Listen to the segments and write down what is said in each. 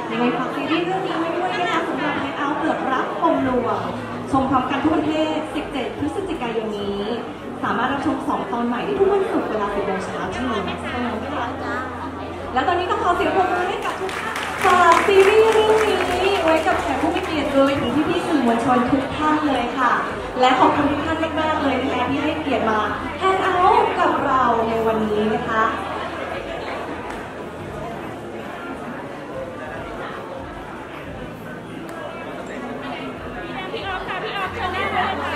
ยังไงฝากซีรีส์เรื่องนี้ไว้ด้วยนะคะสำหรับ Head Out เปิดรับปมลวงชมพร้อมกันทุกวันเทศ17 พฤศจิกายนนี้ สามารถรับชม2 ตอนใหม่ได้ทุกวันศุกร์เวลา 10 โมงเช้าที่นี่นะคะแล้วตอนนี้ต้องขอเสียงปรบมือให้กับทุกท่านฝากซีรีส์เรื่องนี้ไว้กับแขกผู้มีเกียรติเลยถึงพี่ๆสื่อมวลชนทุกท่านเลยค่ะ และขอบคุณทุกท่านมากๆเลยนะคะที่ให้เกียรติมาแฮงเอาท์กับเราในวันนี้นะคะพี่ออฟค่ะพี่ออฟเชิญได้เลยค่ะ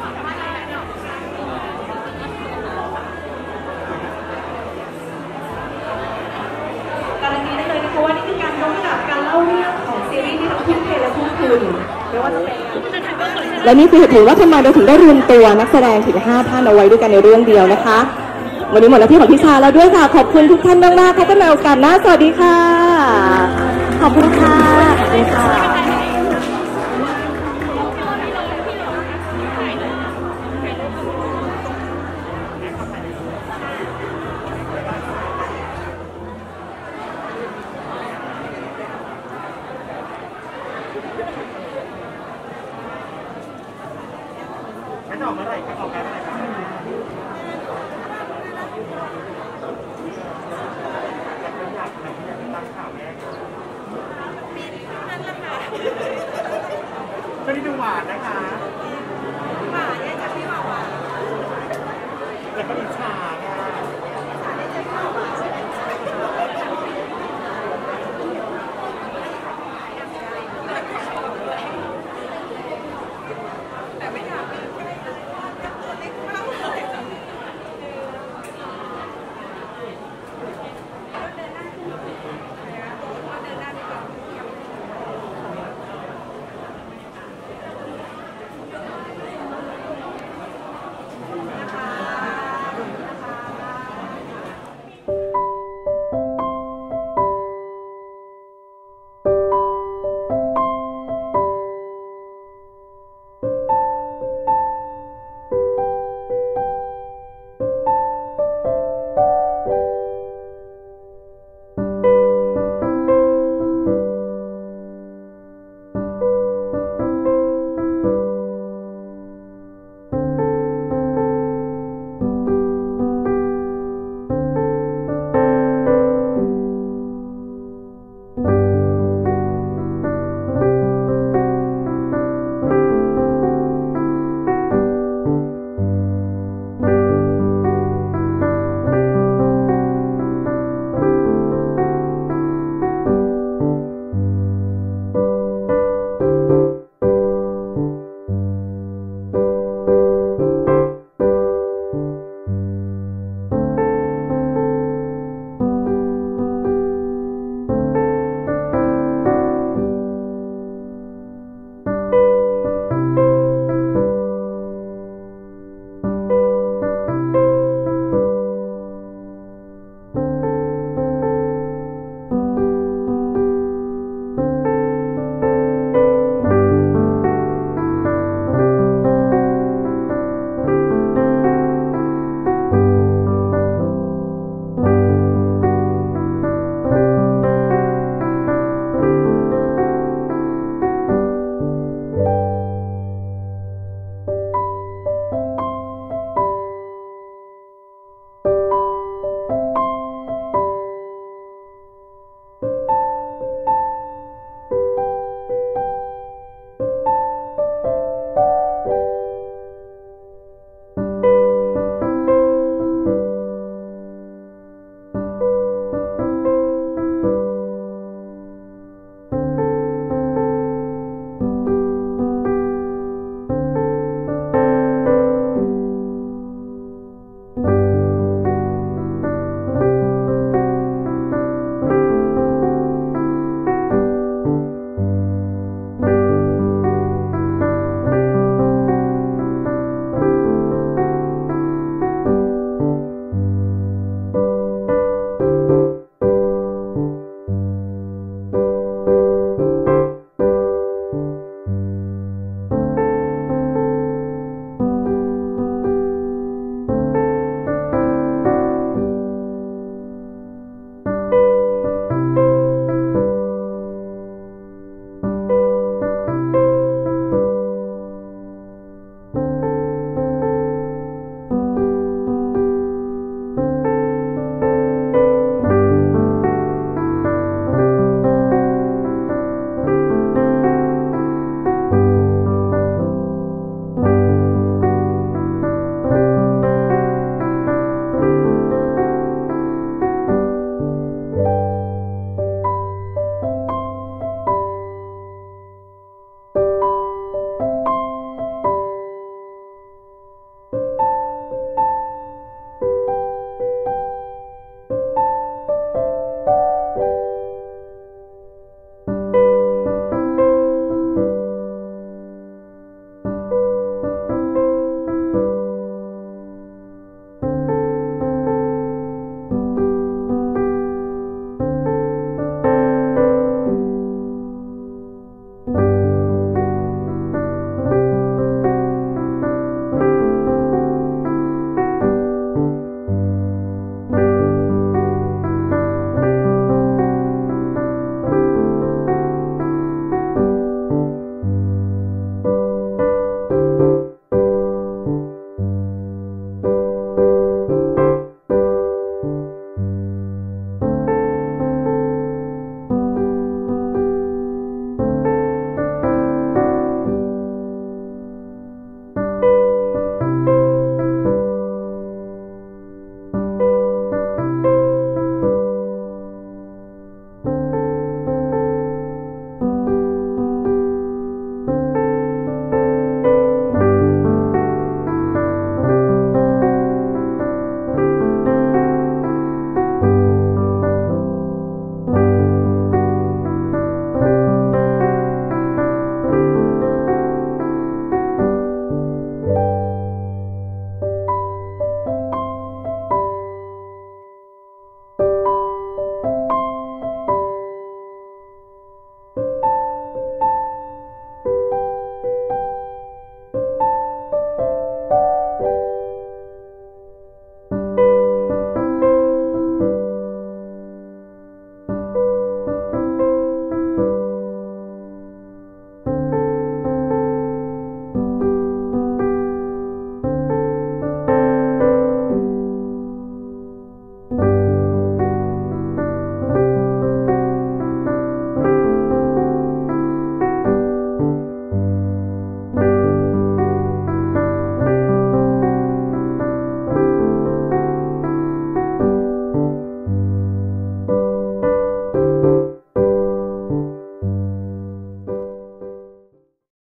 การันตีได้เลยนะคะว่านี่คือการยกระดับการเล่าเรื่องของซีรีส์ที่ทั้งทุ่มเทและทุ่มทุนไม่ว่าจะเป็นและนี่คือเหตุผลว่าทำไมเราถึงได้รวมตัวนักแสดงถึง5 ท่านเอาไว้ด้วยกันในเรื่องเดียวนะคะวันนี้หมดหน้าที่ของพี่ชาแล้วด้วยค่ะขอบคุณทุกท่านมากๆพบกันใหม่โอกาสหน้าสวัสดีค่ะขอบคุณค่ะขอบคุณค่ะไม่ออกเมื่อไหร่ครับออกกันเมื่อไหร่ครับอยากตั้งข่าวแรกก็นี่ดูหวานนะ